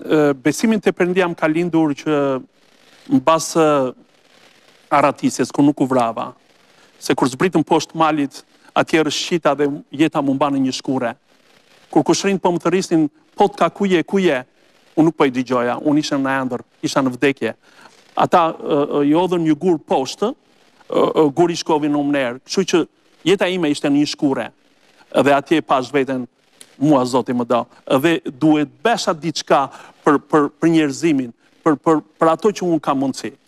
besimin të Perëndia më ka lindur që në basë Aratisjes, ku nuk u vrava, se kur zbritëm poshtë malit, atje rëshqita dhe jeta më mba në një shkure. Kur kushrin po më thërisnin, po të ka kuje, unë nuk po i digjoja, unë isha në ëndër, isha në vdekje. Ata i odhën një gur poshtë, gur i shkovi në mnerë, kështu që jeta ime ishte në një shkure, dhe atje pash veten mua Zoti më do, dhe duhet besha diçka për njerëzimin, për ato që unë kam mundësi.